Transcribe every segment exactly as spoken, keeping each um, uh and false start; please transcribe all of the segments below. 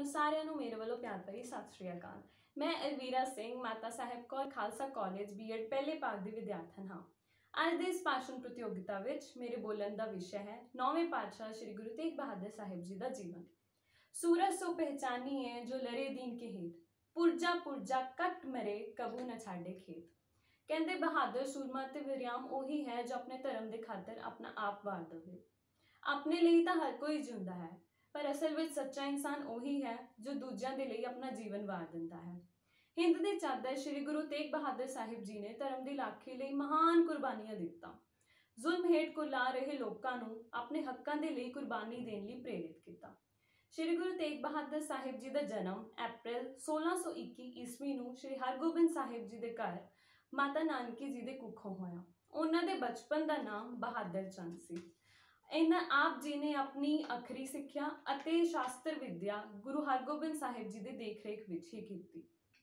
ਤੁਹਾਨੂੰ ਸਾਰਿਆਂ ਨੂੰ ਮੇਰੇ ਵੱਲੋਂ ਪਿਆਰ ਭਰੀ ਸਤਿ ਸ਼੍ਰੀ ਅਕਾਲ। ਮੈਂ ਅਲਵੀਰਾ ਸਿੰਘ ਮਾਤਾ ਸਾਹਿਬ ਕੌਰ ਖਾਲਸਾ ਕਾਲਜ ਬੀਐਡ ਪਹਿਲੇ ਭਾਗ ਦੀ ਵਿਦਿਆਰਥਣ ਹਾਂ। ਅੱਜ ਦੇ ਇਸ ਭਾਸ਼ਣ ਪ੍ਰਤੀਯੋਗਿਤਾ ਵਿੱਚ ਮੇਰੇ ਬੋਲਣ ਦਾ ਵਿਸ਼ਾ ਹੈ ਨੌਵੇਂ ਪਾਤਸ਼ਾਹ ਸ਼੍ਰੀ ਗੁਰੂ ਤੇਗ ਬਹਾਦਰ ਸਾਹਿਬ ਜੀ ਦਾ ਜੀਵਨ। सूरज सो पहचानी है जो लरे दीन के हेत, पुरजा पुरजा कट मरे कबू न छाड़े खेत। कहते बहादुर सूरमा ते विरियाम ਉਹੀ है जो अपने धर्म के खातर अपना आप वार देवे। अपने लिए तो हर कोई जिंदा है, पर असल में सच्चा इंसान ਉਹੀ है जो दूजियां दे लिए अपना जीवन वार दिंदा है। हिंद के चादर श्री गुरु तेग बहादुर साहिब जी ने धर्म की राखी लिए महान कुर्बानियां दिता। जुल्म हेठ कुला रहे लोगों को अपने हकों के लिए कुर्बानी देने लिए प्रेरित किया। श्री गुरु तेग बहादुर साहिब जी का जन्म अप्रैल सोलह सौ इक्की ईस्वी में श्री हरगोबिंद साहिब जी के घर माता नानकी जी के कुखों होया। उन्होंने बचपन का नाम बहादुर चंद सी। इन्हां आप जी ने अपनी अखरी सिक्ख्या अते शास्त्र विद्या गुरु हरगोबिंद साहिब जी के देख रेख विच ही की।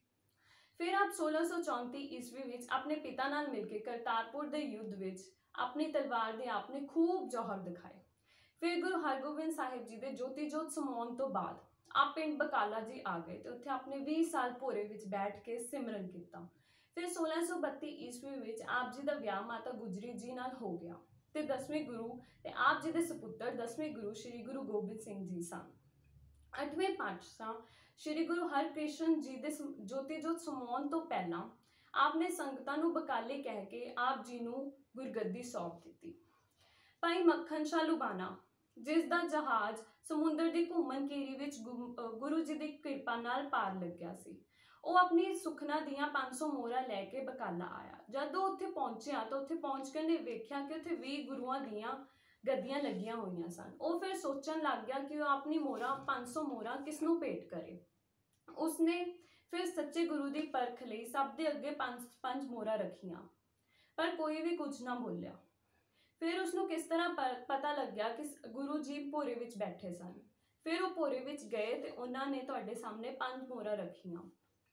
फिर आप सोलह सौ चौंती ईस्वी में अपने पिता नाल मिलकर करतारपुर के युद्ध में अपनी तलवार के आपने खूब जौहर दिखाए। फिर गुरु हरगोबिंद साहिब जी के जोती जोत समाउण तो बाद आप पिंड बकाला जी आ गए तो उत्थे अपने बीस साल भोरे विच बैठ के सिमरन किया। फिर सोलह सौ बत्ती ईस्वी में आप जी का विआह माता गुजरी जी नाल हो गया ते दसवें गुरु ते आप जी के सपुत्र दसवें गुरु श्री गुरु गोबिंद सिंह जी सन। अठवें पातशाह श्री गुरु हरकृष्ण जी के जोती जोत समाउण तो पहला आपने संगतां नूं बकाले कह के आप जी नूं गुरगद्दी सौंप दी। भाई मक्खन शाह लुबाना जिसका जहाज समुद्र की घूमन घेरी विच गुरु जी की कृपा नाल पार लग्या सी। वो अपनी सुखना दियां पांच सौ मोहरा लैके बकाला आया। जदों उत्थे पहुंचिया तो उत्थे पहुंच के ने वेख्या कि उत्थे बीस गुरुआं दियां गद्दियां लगियां हुई सन। वो फिर सोचन लग गया कि वह अपनी मोहरा पांच सौ मोहरा किसनों भेंट करे। उसने फिर सच्चे गुरु की परख लई सब दे अगे पंज पंज मोहरा रखियां, पर कोई भी कुछ ना बोलिया। फिर उसनों किस तरह पता लग गया कि गुरु जी भोरे विच बैठे सन। फिर वो भोरे विच गए तो उन्होंने तुहाडे सामने पंज मोहरा रखियां।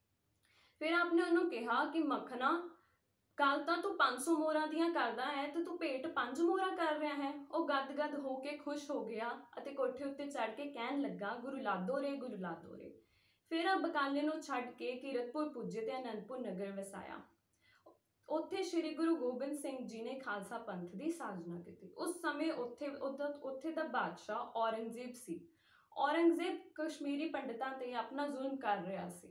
फिर आपने उन्होंने कहा कि मखना कल तो तू पांच सौ मोहरा दियां करदा है तो तू भेंट पंज मोहरा कर रहा है। वो गद गद होके खुश हो गया अते कोठे उत्ते चढ़ के कहन लगा गुरु लादो रे गुरु लादो रे। फिर आप बकाले नूं छड्ड के कीरतपुर पुजे ते आनंदपुर नगर वसाया। उत्थे श्री गुरु गोबिंद सिंह जी ने खालसा पंथ की साजना की। उस समय उत्थे उत्थे दा बादशाह औरंगजेब सी। औरंगजेब कश्मीरी पंडितां ते अपना जुल्म कर रहा सी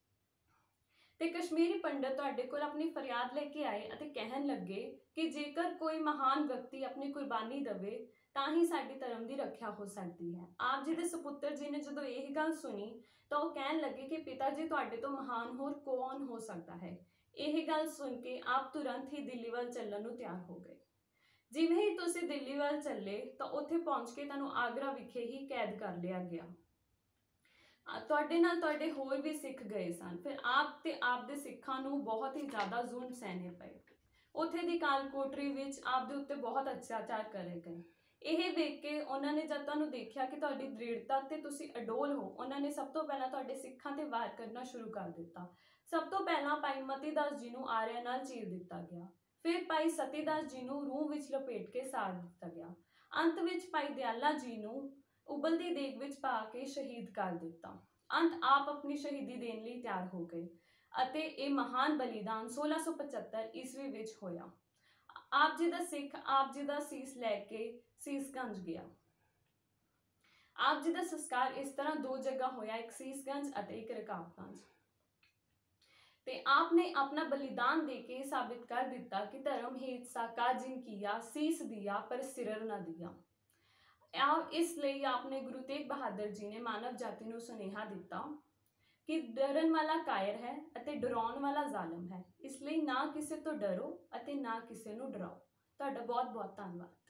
ते कश्मीरी पंडित तुहाडे कोल अपनी फरियाद लेके आए अते कहन लगे कि जेकर कोई महान व्यक्ति अपनी कुर्बानी देवे तां ही साडी धर्म की रक्षा हो सकती है। आप जी के सपुत्र जी ने जदों यह गल सुनी तो वह कहन लगे कि पिता जी तुहाडे तो महान होर कौन हो सकता है। यह गल सुन के आप तुरंत ही दिल्ली वाल चलण नूं तैयार हो गए। जिवें ही तुसीं दिल्ली वाल चले तो उत्थे पहुंच के तुहानूं आगरा विखे ही कैद कर लिया गया। तुहाडे नाल तुहाडे होर भी सिख गए सन। फिर आप ते आप दे सिखां नूं बहुत ही ज़्यादा जुल्म सहने पए। उत्थे दी काल कोठरी विच आप दे उत्ते बहुत अत्याचार करे गए। यह वेख के उन्होंने जब तुहानूं देखिया कि तुहाडी दृढ़ता ते तुसीं अडोल हो, उन्होंने सब तो पहला तुहाडे सिखां ते वार करना शुरू कर दिता। सब तो पहला भाई मतीदास जी नूं आरिया नाल चीर दिता गया। फिर भाई सतीदास जी नूं रूह विच लपेट के साड़ दिता गया। अंत विच भाई दयाला जी नूं उबलदी देग विच पा के शहीद कर दिता। अंत आप अपनी शहीदी देने लई तैयार हो गए अते ये महान बलिदान सोलह सौ पचहत्तर ईस्वी विच होया। आप जी दा सिख आप जी दा सीस लैके सीसगंज गया। आप जी दा संस्कार इस तरह दो जगह होया, एक सीसगंज अते एक रकाबगंज। ते आपने अपना बलिदान दे के साबित कर दिता कि धर्म हेत साका जिन किया सीस दिया पर सिर न दिया। इसलिए आपने गुरु तेग बहादुर जी ने मानव जाति नूं सुनेहा दिता कि डरन वाला कायर है अते डराउण वाला जालम है। इसलिए ना किसी तो डरो अते ना किसी नूं डराओ। तुहाडा बहुत बहुत धन्यवाद।